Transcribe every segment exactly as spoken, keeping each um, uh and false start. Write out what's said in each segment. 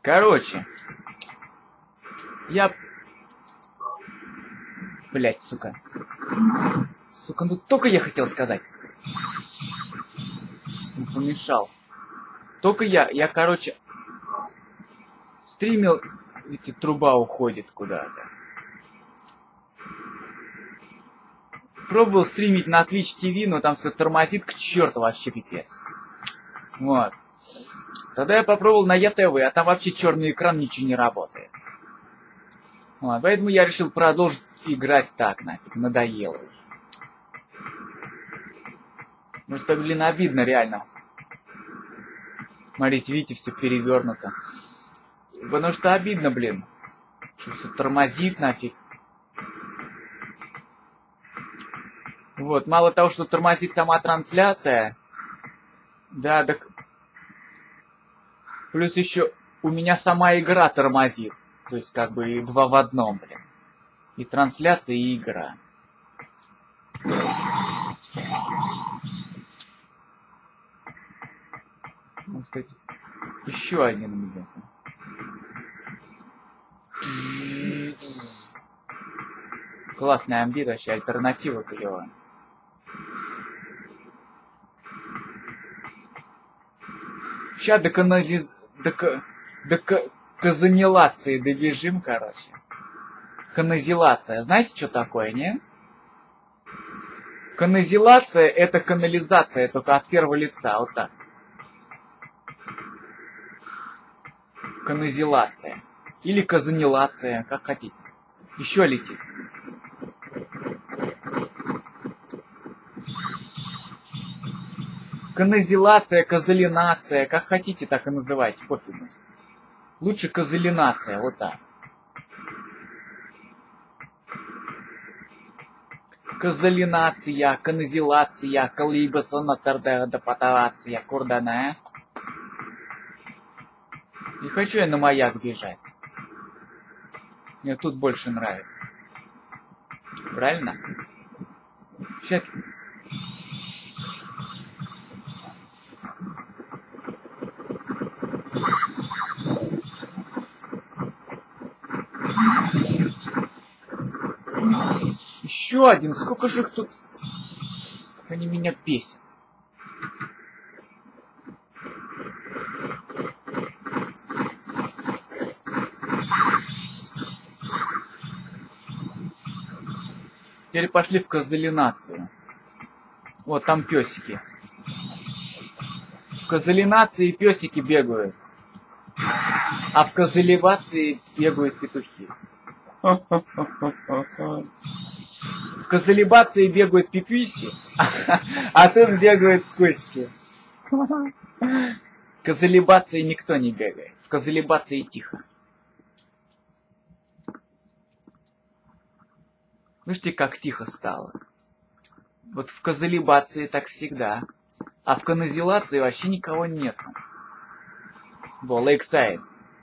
Короче. Я... Блять, сука. Сука, ну только я хотел сказать. Не помешал. Только я, я, короче... Стримил... Видите, труба уходит куда-то. Пробовал стримить на Twitch ти ви, но там все тормозит к черту вообще пипец. Вот. Тогда я попробовал на и тэ вэ, а там вообще черный экран, ничего не работает. Вот. Поэтому я решил продолжить играть так, нафиг. Надоело уже. Ну что, блин, обидно реально. Смотрите, видите, все перевернуто. Потому что обидно, блин. Что все тормозит нафиг. Вот, мало того, что тормозит сама трансляция. Да, так... Плюс еще у меня сама игра тормозит. То есть, как бы, два в одном, блин. И трансляция, и игра. Ну, кстати, еще один где-то. Классная амбит, вообще альтернатива клевая. Сейчас до канализ... до, к... до к... казанилации добежим, короче. Канализация. Знаете, что такое, не? Канализация — это канализация, только от первого лица, вот так. Канализация. Или казанилация, как хотите. Еще летит. Канализация, казалинация, как хотите, так и называйте, пофигу. Лучше казалинация, вот так. Казалинация, канализация, колибасонатардадапатация, курдана. Не хочу я на маяк бежать. Мне тут больше нравится. Правильно? Сейчас... Еще один. Сколько же их тут? Как они меня бесят. Теперь пошли в казалинацию. Вот там песики. В казалинации песики бегают. А в казаливации бегают петухи. В казалибации бегают пиписи, а тут бегают косики. В казалибации никто не бегает. В казалибации тихо. Слышите, как тихо стало? Вот в казалибации так всегда. А в канализации вообще никого нету. Во, Лейксайд.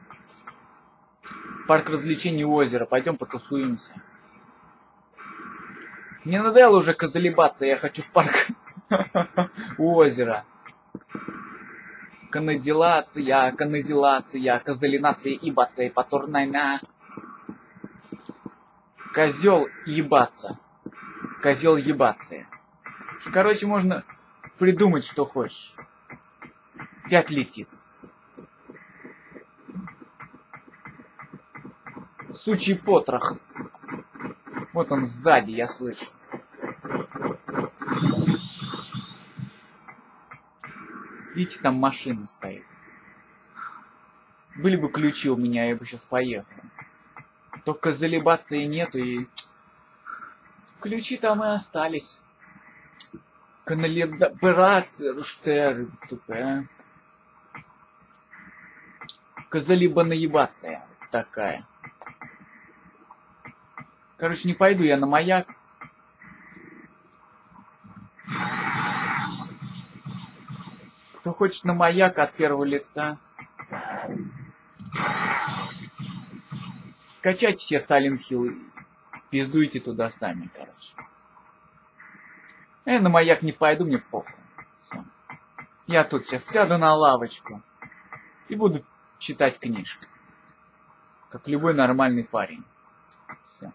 Парк развлечений у озера. Пойдем потусуемся. Мне надоело уже казалибаться, я хочу в парк у озера. Канализация, канализация, казалинация, ибация, паторная. Козел ебаться. Козел ебация. Короче, можно придумать, что хочешь. Пять летит. Сучий потрох. Вот он сзади, я слышу. Видите, там машина стоит. Были бы ключи у меня, я бы сейчас поехал. Только залибации нету, и ключи там и остались. Канализация, руштер, тупая. Казалиба наебация такая. Короче, не пойду я на маяк. Кто хочет на маяк от первого лица, скачайте все Silent Hill, пиздуйте туда сами, короче. Я на маяк не пойду, мне похуй. Все. Я тут сейчас сяду на лавочку и буду читать книжку. Как любой нормальный парень. Все.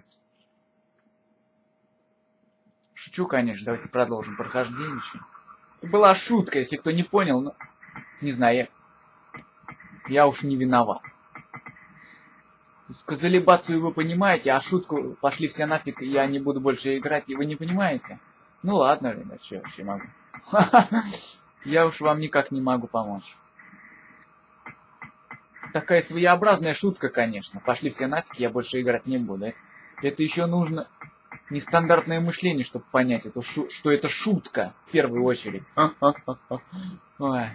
Шучу, конечно. Давайте продолжим прохождение. Это была шутка, если кто не понял, но... Не знаю, я... Я уж не виноват. Казалибацию вы понимаете, а шутку пошли все нафиг, я не буду больше играть, и вы не понимаете? Ну ладно, ребят, что я вообще могу? Я уж вам никак не могу помочь. Такая своеобразная шутка, конечно. Пошли все нафиг, я больше играть не буду. Это еще нужно нестандартное мышление, чтобы понять, это шу что это шутка, в первую очередь. Ой.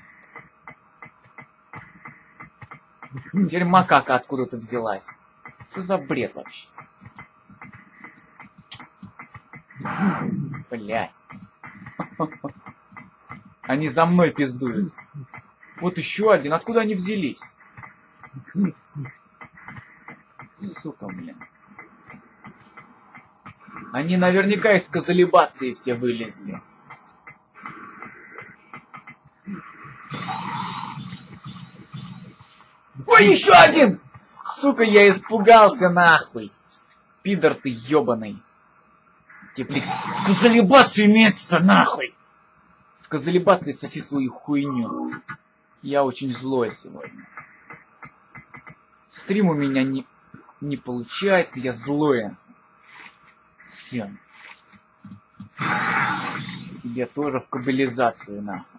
Теперь макака откуда-то взялась. Что за бред вообще? Блять. Они за мной пиздуют. Вот еще один. Откуда они взялись? Сука, блин. Они наверняка из казалибации все вылезли. Ой, еще один! Сука, я испугался нахуй. Пидор ты ебаный. Теплик. В казалибации место нахуй. В казалибации соси свою хуйню. Я очень злой сегодня. Стрим у меня не, не получается, я злой. Все. Тебе тоже в кабелизацию нахуй.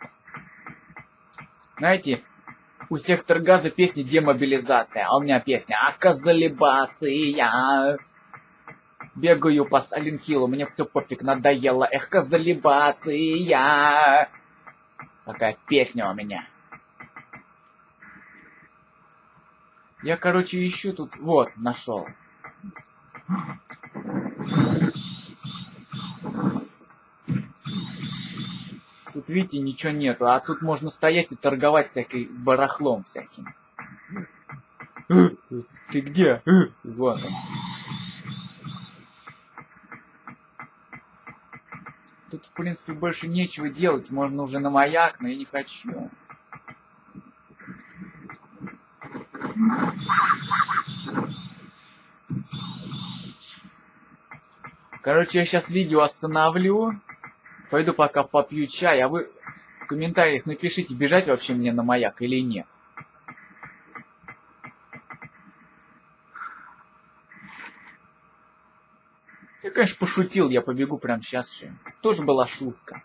Знаете, у Сектор Газа песня демобилизация, а у меня песня а казалибация. Бегаю по Саленхилу, мне все пофиг, надоело, эх, казалибация. Такая песня у меня. Я, короче, ищу тут, вот, нашел. Тут, видите, ничего нету, а тут можно стоять и торговать всякой барахлом всяким. Ты где? Вот он. Тут, в принципе, больше нечего делать, можно уже на маяк, но я не хочу. Короче, я сейчас видео остановлю. Пойду пока попью чай, а вы в комментариях напишите, бежать вообще мне на маяк или нет. Я, конечно, пошутил, я побегу прямо сейчас. Тоже была шутка.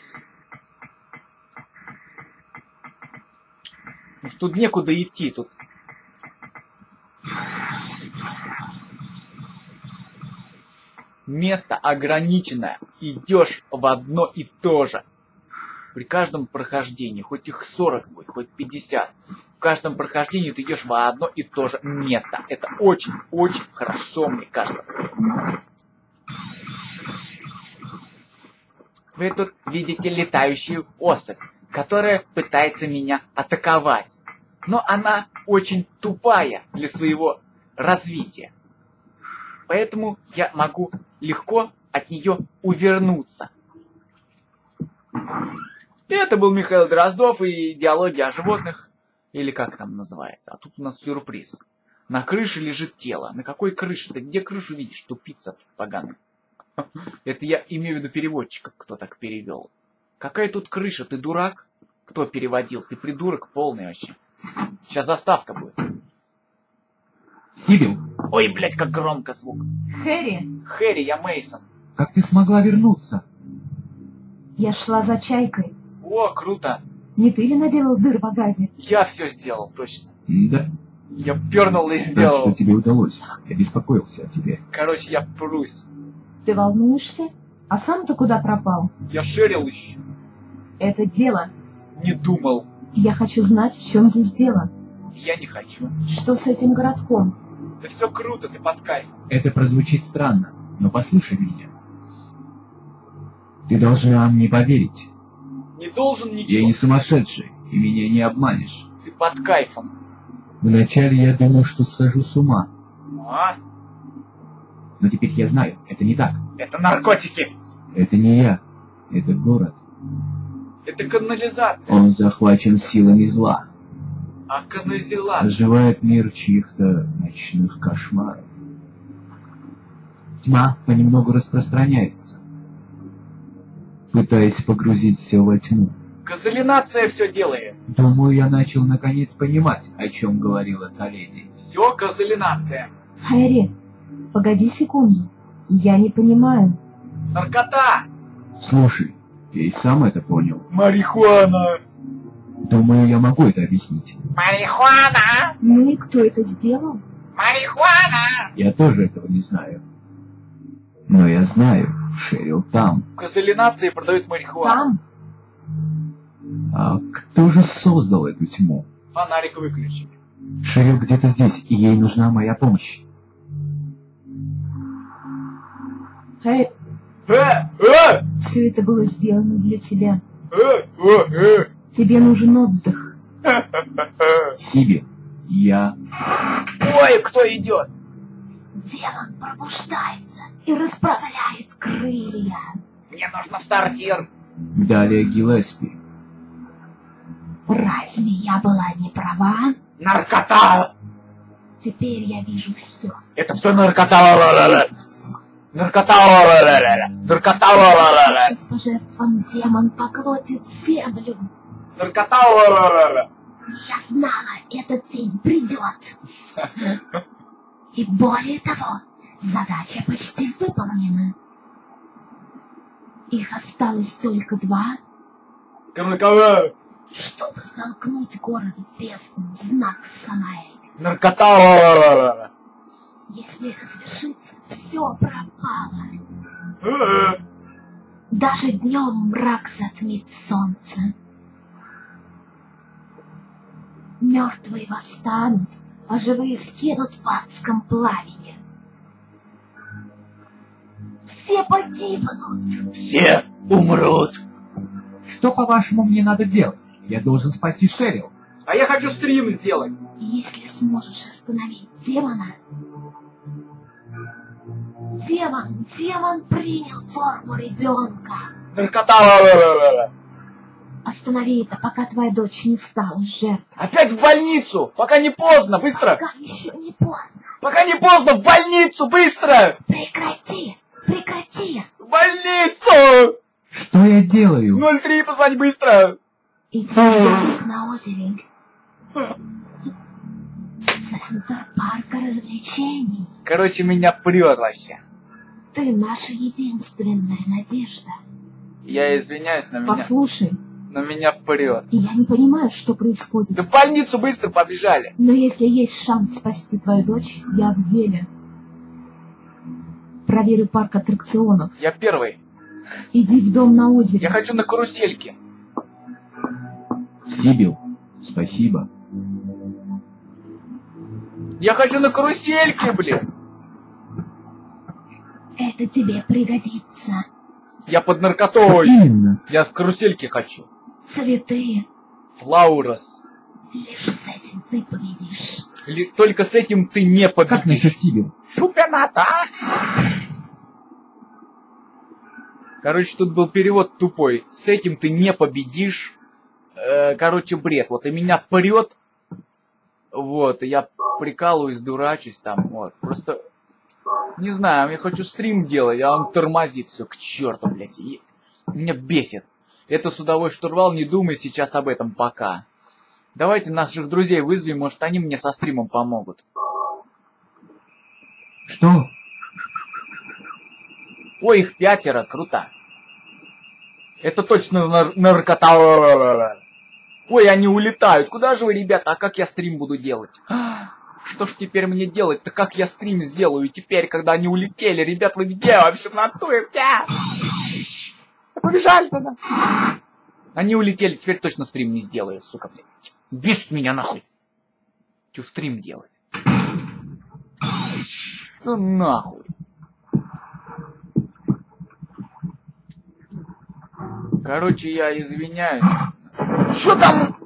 Ну что, тут некуда идти, тут. Место ограниченное. Идешь в одно и то же. При каждом прохождении, хоть их сорок будет, хоть пятьдесят, в каждом прохождении ты идешь в одно и то же место. Это очень-очень хорошо, мне кажется. Вы тут видите летающую особь, которая пытается меня атаковать. Но она очень тупая для своего развития. Поэтому я могу легко от нее увернуться. И это был Михаил Дроздов и диалоги о животных. Или как там называется. А тут у нас сюрприз. На крыше лежит тело. На какой крыше? Ты где крышу видишь? Тупица поганая. Это я имею в виду переводчиков, кто так перевел. Какая тут крыша? Ты дурак? Кто переводил? Ты придурок полный вообще. Сейчас заставка будет. Сибил! Ой, блядь, как громко звук. Хэри, Хэри, я Мейсон. Как ты смогла вернуться? я шла за чайкой. О, круто. Не ты ли наделал дыр в агазе? Я все сделал, точно. Да. Я пернул и Так, сделал. что тебе удалось? Я беспокоился о тебе. Короче, я прусь. Ты волнуешься? А сам-то куда пропал? Я шерил ищу. Это дело. Не думал. Я хочу знать, в чем здесь дело. Я не хочу. Что с этим городком? Да все круто, ты под кайф. Это прозвучит странно, но послушай меня. Ты должна мне поверить. Не должен Я ничего. не сумасшедший, и меня не обманешь. Ты под кайфом. Вначале я думал, что схожу с ума. А? Но теперь я знаю, это не так. Это наркотики. Это не я. Это город. Это канализация. Он захвачен силами зла. А канализация? Оживает мир чьих-то ночных кошмаров. Тьма понемногу распространяется, пытаясь погрузить все во тьму. Казалинация все делает. Думаю, я начал наконец понимать, о чем говорила та леди. Все казалинация. Хэри, погоди секунду. Я не понимаю. Наркота. Слушай, я и сам это понял. Марихуана. Думаю, я могу это объяснить. Марихуана. Ну и кто это сделал? Марихуана. Я тоже этого не знаю. Но я знаю, Шерил там. В казалинации продают марихуану. Там? А кто же создал эту тьму? Фонарик выключили. Шерил где-то здесь, и ей нужна моя помощь. Хэри, Э, э, все это было сделано для тебя. э, э, э. Тебе нужен отдых. Сиби, я... Ой, кто идет? Демон пробуждается и расправляет крылья. Мне нужно в сортир. Далее Гиллеспи. Разве я была не права? Наркота. Теперь я вижу все. Это все наркота. Все. Наркота. Наркота. С пожертвом демон поглотит землю. Наркота. Я знала, этот день придет. И более того, задача почти выполнена. Их осталось только два, Наркота. чтобы столкнуть город в бездну, знак Самаэль. Наркота. Если это свершится, все пропало. Даже днем мрак затмит солнце. Мертвые восстанут, а живые скинут в адском пламени. Все погибнут. Все умрут. Что, по-вашему, мне надо делать? Я должен спасти Шерил. А я хочу стрим сделать. Если сможешь остановить демона... Демон, демон принял форму ребенка. Наркота. Останови это, пока твоя дочь не стала жертвой. Опять в больницу. Пока не поздно. Быстро. Пока еще не поздно. Пока не поздно. В больницу. Быстро. Прекрати! Прекрати! В больницу. Что я делаю? ноль три позвони быстро. Иди в домик на озере. Центр парка развлечений. Короче, меня прет вообще. Ты наша единственная надежда. Я извиняюсь, но меня, Послушай, но меня прет. я не понимаю, что происходит. Да в больницу быстро побежали. Но если есть шанс спасти твою дочь, я в деле. Проверю парк аттракционов. Я первый. Иди в дом на озере. Я хочу на карусельке. Сибил, спасибо. Я хочу на карусельке, блин. Это тебе пригодится. Я под наркотой. Именно. Я в карусельке хочу. Цветы. Флаурос. Лишь с этим ты победишь. Ли- Только с этим ты не Как победишь. насчет Сибил? Шупената. Короче, тут был перевод тупой. С этим ты не победишь. Э, короче, бред. Вот и меня прет. Вот, и я прикалываюсь, дурачусь там. Вот. Просто, не знаю, я хочу стрим делать, а он тормозит все к черту, блядь. И меня бесит. Это судовой штурвал, не думай сейчас об этом пока. Давайте наших друзей вызовем, может они мне со стримом помогут. Что? Ой, их пятеро, круто. Это точно нар наркота. Ой, они улетают. Куда же вы, ребята? А как я стрим буду делать? Что ж теперь мне делать-то? Как я стрим сделаю теперь, когда они улетели? Ребят, вы где вообще в натуре? Побежали туда. Они улетели, теперь точно стрим не сделаю, сука, блядь. Бесит меня нахуй. Че стрим делать? Что нахуй? Короче, я извиняюсь. Что там?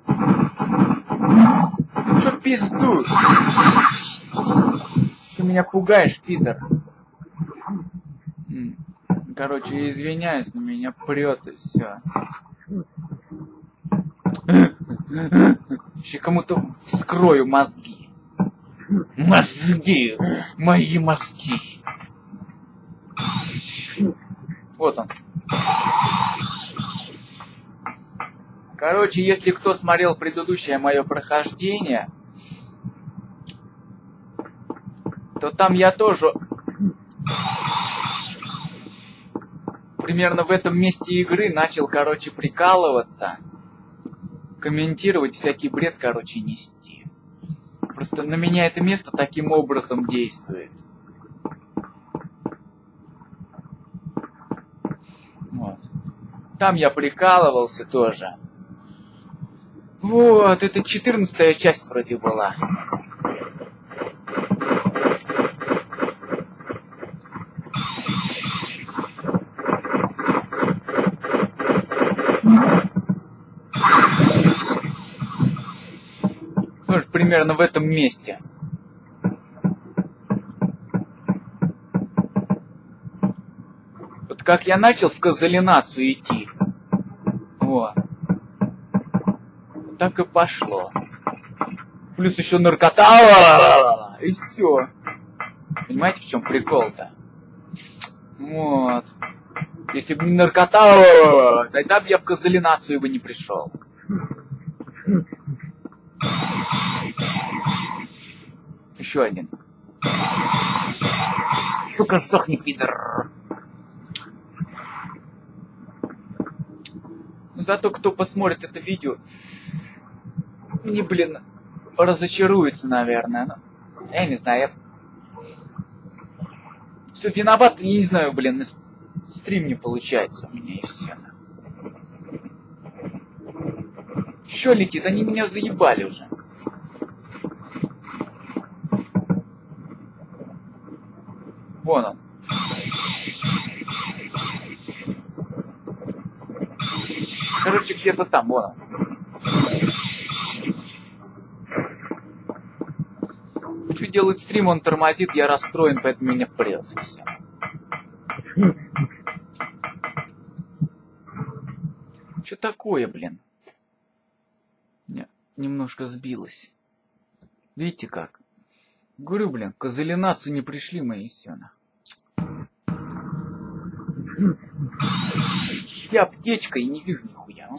Ты что пиздуешь? Ты меня пугаешь, Питер. Короче, я извиняюсь, но меня прет и все. Еще кому-то вскрою мозги. Мозги! Мои мозги! Вот он. Короче, если кто смотрел предыдущее мое прохождение, то там я тоже примерно в этом месте игры начал, короче, прикалываться, комментировать всякий бред, короче, нести. Просто на меня это место таким образом действует. Вот. Там я прикалывался тоже. Вот, это четырнадцатая часть вроде была. Может, примерно в этом месте. Вот как я начал в Козалинацию идти. Вот. Так и пошло. Плюс еще наркота. И все. Понимаете, в чем прикол-то? Вот. Если бы не наркота, тогда бы я в Козалинацию бы не пришел. Еще один. Сука, сдохни, пидор. Зато кто посмотрит это видео, не, блин, разочаруется, наверное. Ну, я не знаю, я... Все виноват, я не знаю, блин, стрим не получается у меня и все. Еще летит, они меня заебали уже. Вон он. Короче, где-то там, вон он. Что делает стрим, он тормозит, я расстроен, поэтому меня прет. Все. Что такое, блин? Не, немножко сбилось. Видите как? Говорю, блин, к Козалинацию не пришли мои сёна. Я аптечка и не вижу нихуя.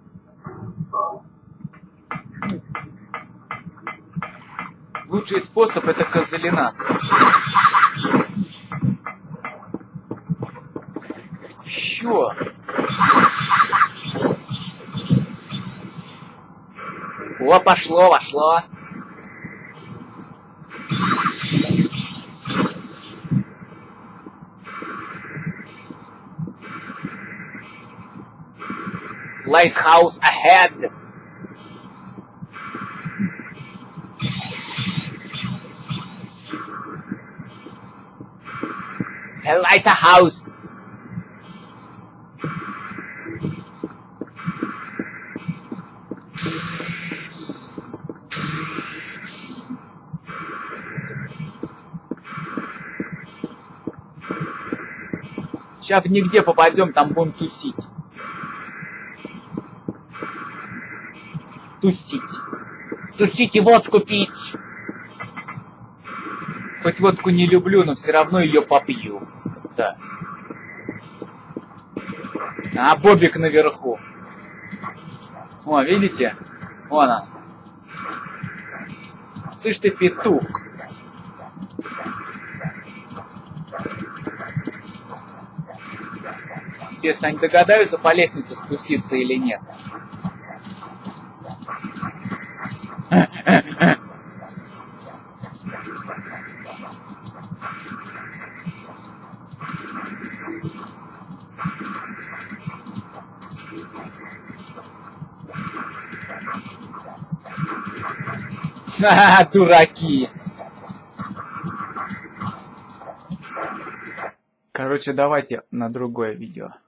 Лучший способ это Козалинация. Чё? О, пошло, вошло. Lighthouse ahead. A lighthouse. Сейчас в нигде попадем, там будем тусить. Тусить. Тусить и водку пить. Хоть водку не люблю, но все равно ее попью. Да. А Бобик наверху. О, видите? Вон он. Слышь ты, петух. Интересно, они догадаются по лестнице спуститься или нет? Ха-ха, дураки. Короче, давайте на другое видео.